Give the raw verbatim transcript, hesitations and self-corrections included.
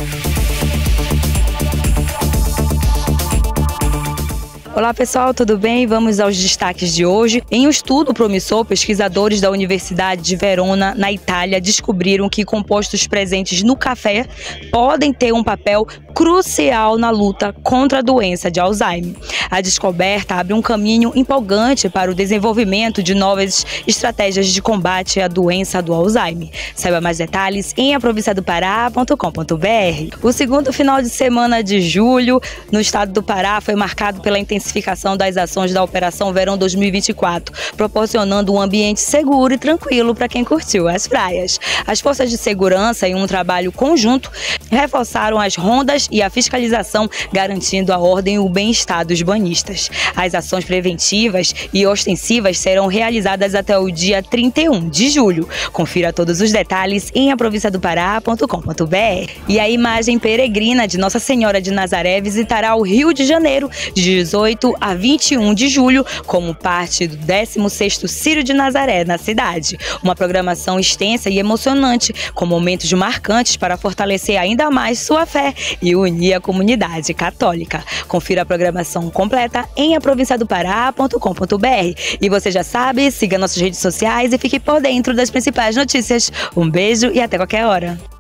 Olá pessoal, tudo bem? Vamos aos destaques de hoje. Em um estudo promissor, pesquisadores da Universidade de Verona, na Itália, descobriram que compostos presentes no café podem ter um papel crucial na luta contra a doença de Alzheimer. A descoberta abre um caminho empolgante para o desenvolvimento de novas estratégias de combate à doença do Alzheimer. Saiba mais detalhes em a província do pará ponto com ponto br. O segundo final de semana de julho no estado do Pará foi marcado pela intensificação das ações da Operação Verão dois mil e vinte e quatro, proporcionando um ambiente seguro e tranquilo para quem curtiu as praias. As forças de segurança, em um trabalho conjunto, reforçaram as rondas e a fiscalização, garantindo a ordem e o bem-estar dos banhistas. As ações preventivas e ostensivas serão realizadas até o dia trinta e um de julho. Confira todos os detalhes em a província do pará ponto com ponto br. E a imagem peregrina de Nossa Senhora de Nazaré visitará o Rio de Janeiro de dezoito a vinte e um de julho, como parte do décimo sexto Círio de Nazaré na cidade. Uma programação extensa e emocionante, com momentos marcantes para fortalecer ainda mais sua fé e unir a comunidade católica. Confira a programação completa em a província do pará ponto com ponto br. E você já sabe, siga nossas redes sociais e fique por dentro das principais notícias. Um beijo e até qualquer hora.